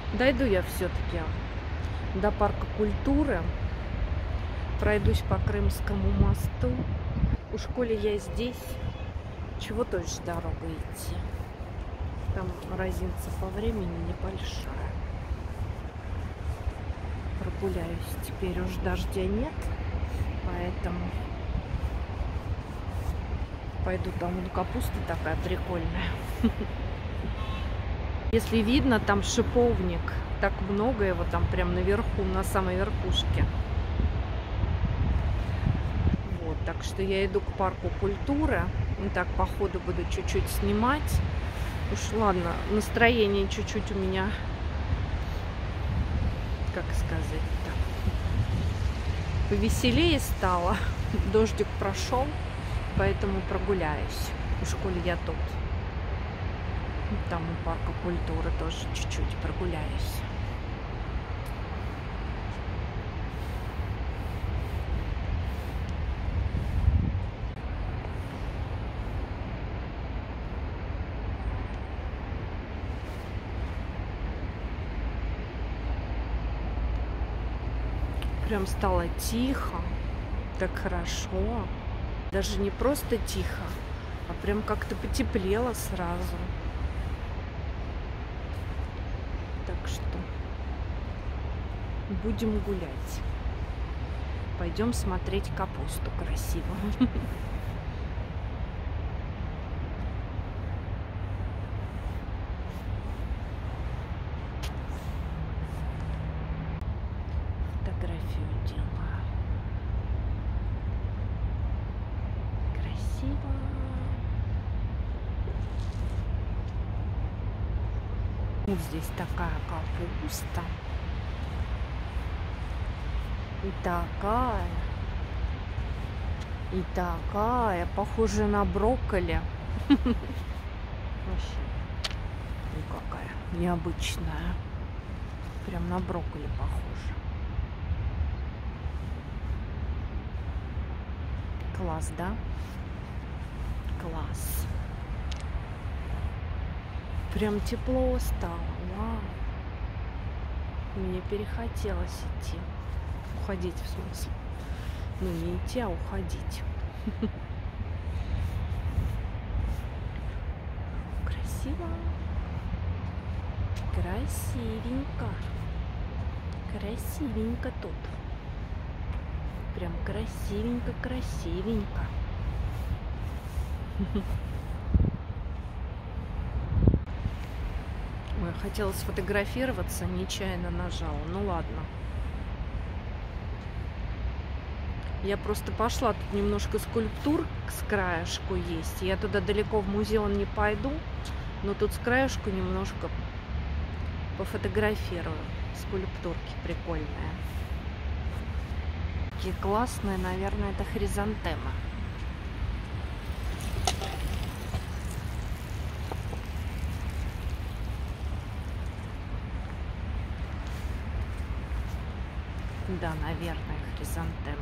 Дойду я все-таки до парка культуры. Пройдусь по Крымскому мосту. Уж коли я здесь, чего тоже дорога идти. Там разница по времени небольшая. Прогуляюсь. Теперь уж дождя нет, поэтому пойду. Там капуста такая прикольная. Если видно, там шиповник. Так много его там прям наверху, на самой верхушке. Вот, так что я иду к парку культуры. И так по ходу буду чуть-чуть снимать. Уж ладно, настроение чуть-чуть у меня, как сказать-то, повеселее стало. Дождик прошел, поэтому прогуляюсь. Уж коли я тут. Там у парка культуры тоже чуть-чуть прогуляюсь. Прям стало тихо, так хорошо. Даже не просто тихо, а прям как-то потеплело сразу. Так что будем гулять. Пойдем смотреть капусту красивую. Фотографию делаю. Красиво. Вот здесь такая капуста. И такая. И такая. Похожая на брокколи. Вообще. Ну какая необычная. Прям на брокколи похожа. Класс, да? Класс. Прям тепло стало. Вау. Мне перехотелось идти. Уходить, в смысле. Ну, не идти, а уходить. Красиво. Красивенько. Красивенько тут. Прям красивенько, красивенько. Ой, хотела сфотографироваться, нечаянно нажала. Ну ладно. Я просто пошла, тут немножко скульптур с краешку есть. Я туда далеко в музей не пойду, но тут с краешку немножко пофотографирую. Скульптурки прикольные. Такие классные, наверное, это хризантемы. Да, наверное, хризантемы.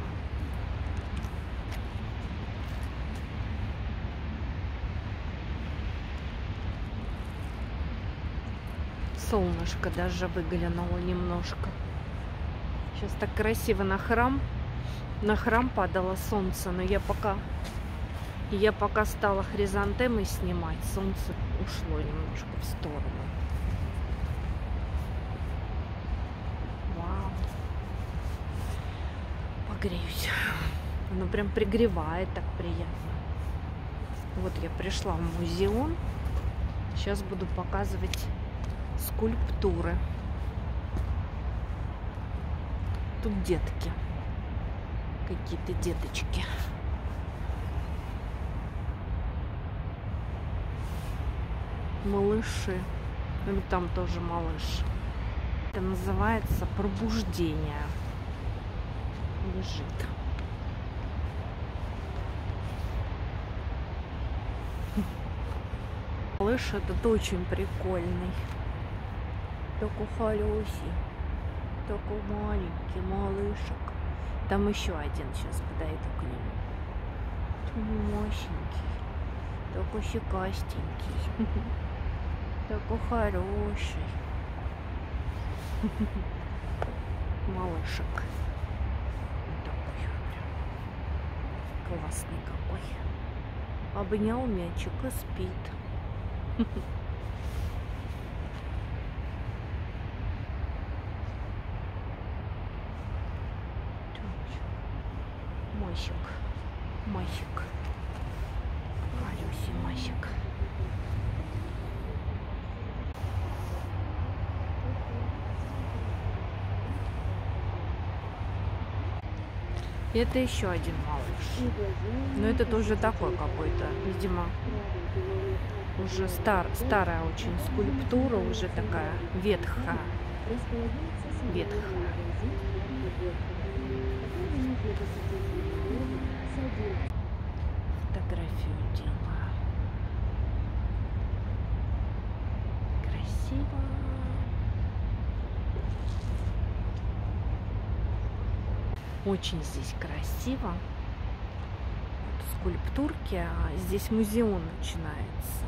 Солнышко даже выглянуло немножко. Сейчас так красиво на храм падало солнце, но я пока стала хризантемы снимать, солнце ушло немножко в сторону. Вау. Погреюсь. Оно прям пригревает, так приятно. Вот я пришла в музеон. Сейчас буду показывать скульптуры. Тут детки. Какие-то деточки. Малыши. Ну, там тоже малыш. Это называется пробуждение. Лежит. Малыш этот очень прикольный. Такой хороший. Такой маленький малышек. Там еще один, сейчас подойду к нему. Такой мощненький. Такой щекастенький. Такой хороший. Малышек. Такой прям классный какой. Обнял мячик и спит. Масик. Масик. Алюси, Масик. И это еще один малыш. Но это тоже такой какой-то, видимо, уже старая очень скульптура, уже такая ветхая. Ветхая. Фотографию делаю. Красиво. Очень здесь красиво. Вот скульптурки. А здесь музеон начинается.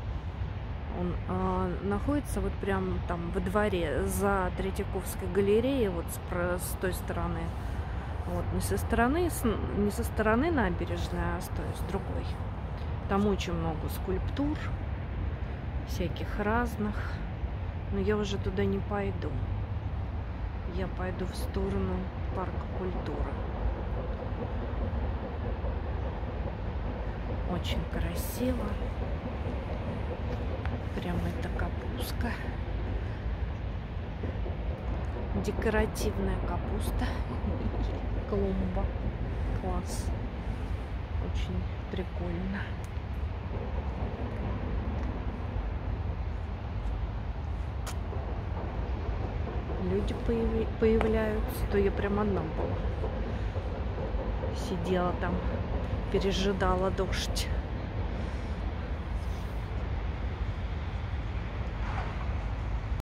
Он находится вот прям там во дворе за Третьяковской галереей, вот с той стороны. Вот, не со стороны набережной, а с другой. Там очень много скульптур, всяких разных. Но я уже туда не пойду. Я пойду в сторону парка культуры. Очень красиво. Прямо это капуста. Декоративная капуста. Клумба. Класс. Очень прикольно. Люди появляются. То я прям одна была. Сидела там, пережидала дождь.